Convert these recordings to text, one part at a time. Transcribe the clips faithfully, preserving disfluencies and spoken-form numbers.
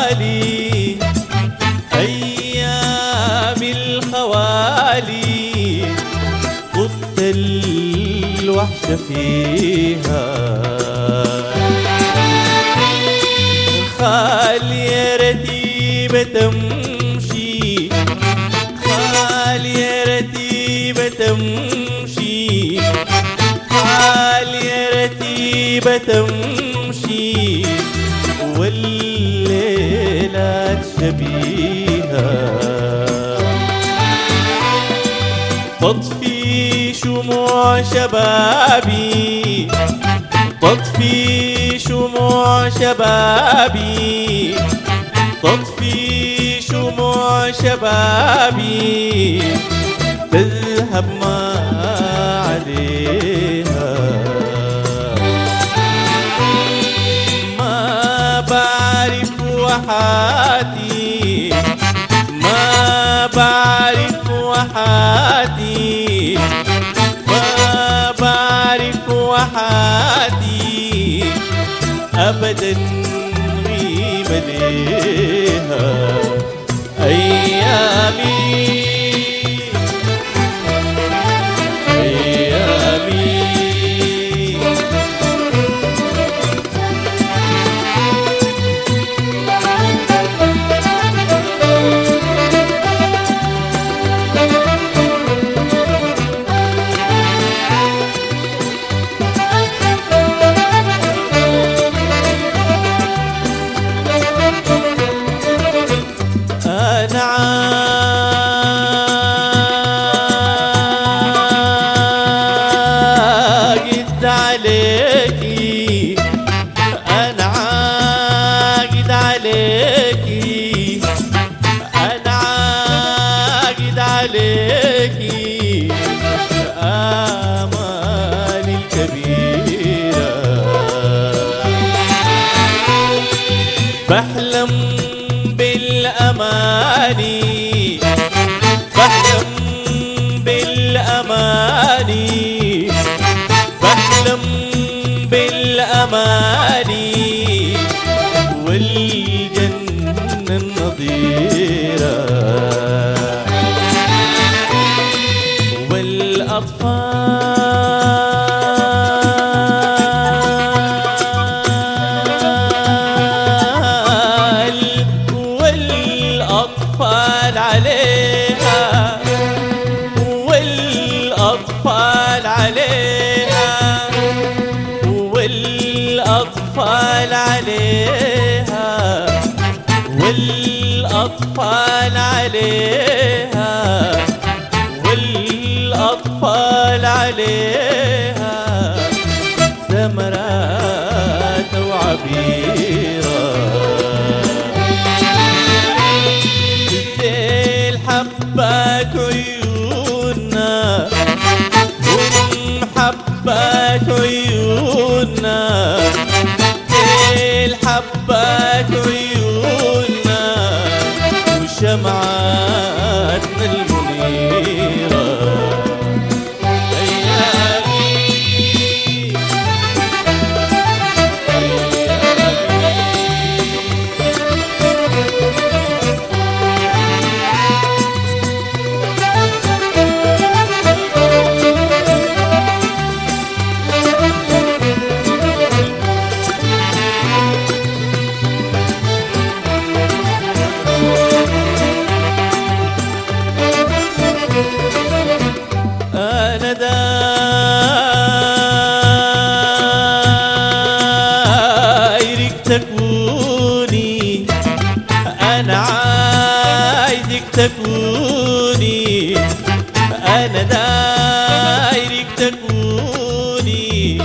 الخوالي أيام الخوالي طفت الوحش فيها خال يا رتيبة تمشي خال يا رتيبة تمشي خال يا رتيبة تمشي والليلات شبيهة تطفي شموع شبابي تطفي شموع شبابي تطفي شموع شبابي تذهب ما عليها ما بعرف وحاتي ما بعرف وحاتي ما بعرف وحاتي أبدا غيب ليها أيامي أيامي أنا عاقد عليكي أنا عاقد عليكي أنا عاقد عليكي آمالي الكبيرة بحلم بالأماني بحلم بالأماني بحلم بالأماني والجنة النظيرة والأطفال والأطفال عليها والأطفال عليها والأطفال عليها والأطفال عليها والأطفال عليها ثمرات وعبيرة حبات عيوننا هم حبات عيوننا الحبات عيوننا وشمعاتنا المنيرة أنا دايرك تكوني أنا عايزك تكوني أنا دايرك تكوني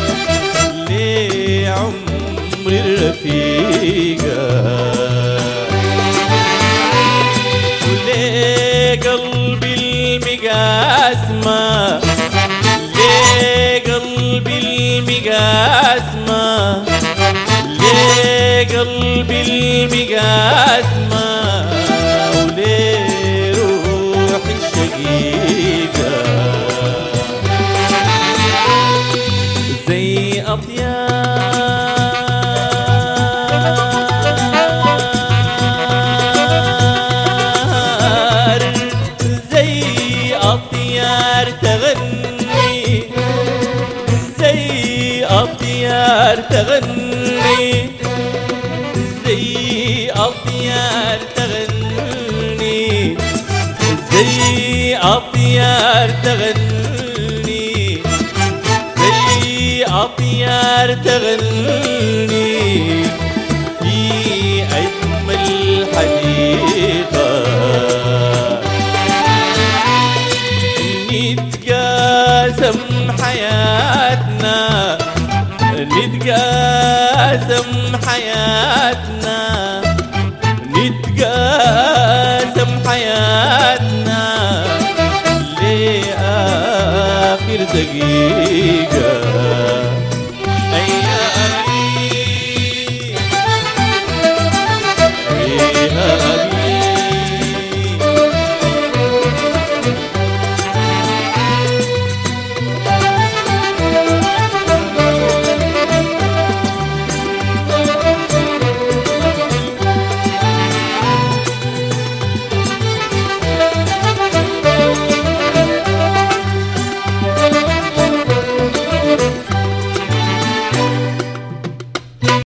لعمري الرفيقة ولقلبي المقاسمة لقلبي المقاسمة لقلبي المقاسمة ولروحي الشقيقة زي أطيار أطيار تغني، زي أطيار تغني، زي أطيار تغني